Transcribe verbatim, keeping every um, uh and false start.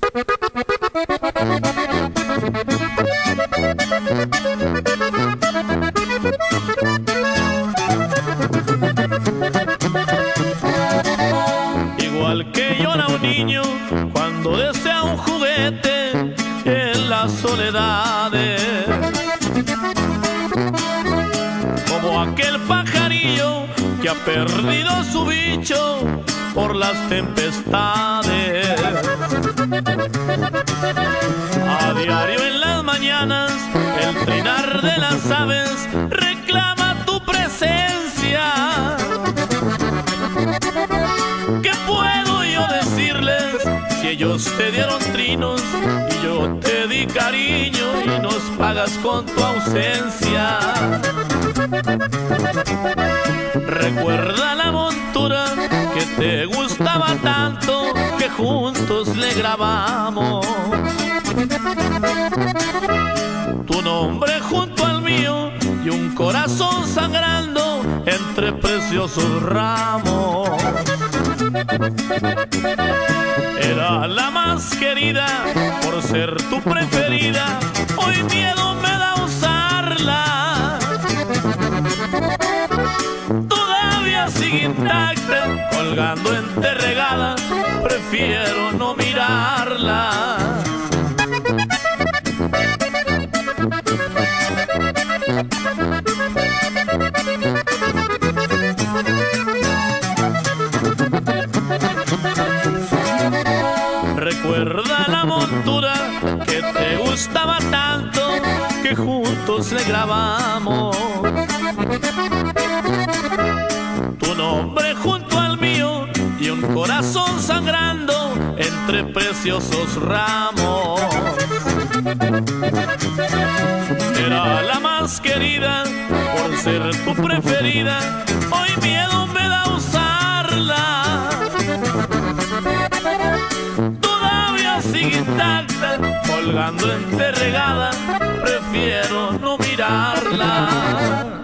Igual que llora un niño cuando desea un juguete en las soledades, como aquel pajarillo que ha perdido su bicho por las tempestades. A diario en las mañanas el trinar de las aves reclama tu presencia. ¿Qué puedo yo decirles si ellos te dieron trinos y yo te di cariño y nos pagas con tu ausencia? Recuerda la montura que te gustaba tanto que juntos le grabamos tu nombre junto al mío y un corazón sangrando entre preciosos ramos. Era la más querida por ser tu preferida, hoy miedo me da usarla. Todavía sigue intacta, colgando enterregada, prefiero no mirarla. Recuerda la montura que te gustaba tanto que juntos le grabamos tu nombre junto al mío y un corazón sangrando entre preciosos ramos. Era la más querida por ser tu preferida, hoy miedo me da usarla. Todavía sigue intacta, colgando enterregada, prefiero no mirarla.